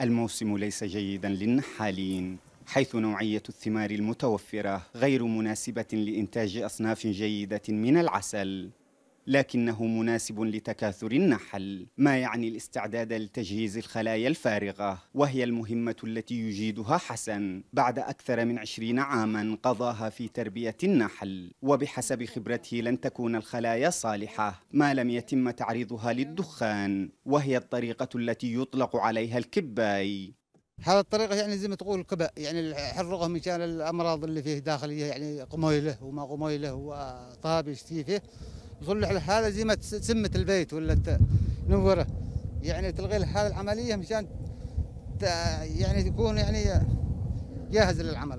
الموسم ليس جيدا للنحالين، حيث نوعية الثمار المتوفرة غير مناسبة لإنتاج أصناف جيدة من العسل، لكنه مناسب لتكاثر النحل، ما يعني الاستعداد لتجهيز الخلايا الفارغة، وهي المهمة التي يجيدها حسن بعد أكثر من 20 عاماً قضاها في تربية النحل. وبحسب خبرته لن تكون الخلايا صالحة ما لم يتم تعريضها للدخان، وهي الطريقة التي يطلق عليها الكباي. هذه الطريقة يعني زي ما تقول الكباء، يعني حرقه مشان الأمراض اللي فيه داخلية، يعني قميله وما قميله وطاب يشتي فيه، يصلح له هذا زي ما تسمة البيت ولا تنوره، يعني تلغي له هذه العملية مشان يعني تكون يعني جاهز للعمل،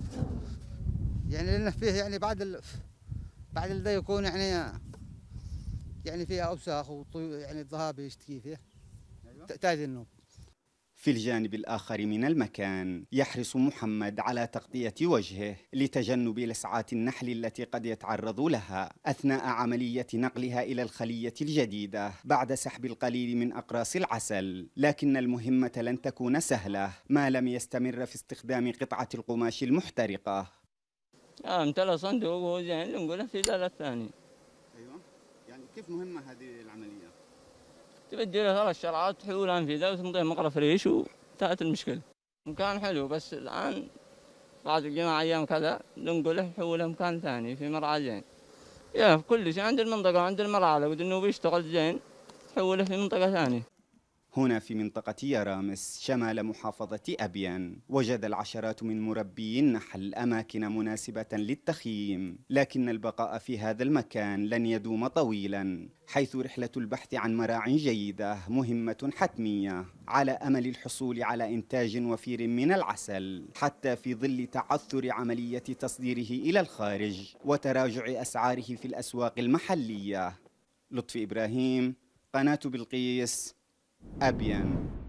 يعني لأنه فيه يعني بعد ذا يكون يعني فيها أوساخ يعني الذهاب يشتكي فيه تحتاج النوم. في الجانب الآخر من المكان يحرص محمد على تغطية وجهه لتجنب لسعات النحل التي قد يتعرض لها أثناء عملية نقلها إلى الخلية الجديدة بعد سحب القليل من أقراص العسل. لكن المهمة لن تكون سهلة ما لم يستمر في استخدام قطعة القماش المحترقة. امتلأ صندوق وزين نقوله في ذا الثاني. أيوة، يعني كيف مهمة هذه العملية؟ تبدي له 3 شرعات تحولها في ذا وتمضيه مقرف ريش وانتهت المشكلة. مكان حلو بس الآن بعد الجماعة أيام كذا ننقله نحوله مكان ثاني في مرعى زين. يا في كل شيء عند المنطقة عند المرعى لو إنه بيشتغل زين تحوله في منطقة ثانية. هنا في منطقة يرامس شمال محافظة أبين وجد العشرات من مربي النحل أماكن مناسبة للتخييم، لكن البقاء في هذا المكان لن يدوم طويلا، حيث رحلة البحث عن مراع جيدة مهمة حتمية على أمل الحصول على إنتاج وفير من العسل، حتى في ظل تعثر عملية تصديره إلى الخارج وتراجع أسعاره في الأسواق المحلية. لطفي إبراهيم، قناة بلقيس، أبين.